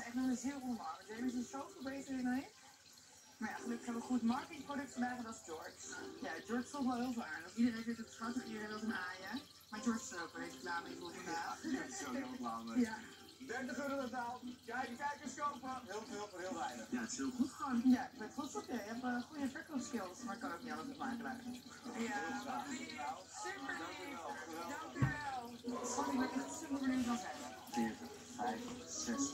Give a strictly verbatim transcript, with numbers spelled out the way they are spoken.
echt met mijn ziel omarmen. James is zoveel beter in dan ik. Maar ja, gelukkig hebben we goed marketingproduct vandaag en dat is George. Ja, George vond wel heel veel aardig. Iedereen vindt het schattig, iedereen wil een aaien. Maar George is er ook wel even klaar mee voor vandaag. Ja, ik zo heel klaar mee. Ja. dertig euro totaal. Kijk, kijkers kopen. Heel veel voor heel weinig. Ja, het is heel goed gewoon. Ja, ik ben trots op je. Je hebt uh, goede verkoopskills, maar ik kan ook niet alles met maken. Ja, super lief. Dank u wel. Sorry, ik ben echt super benieuwd van zijn. vier, vijf, zes.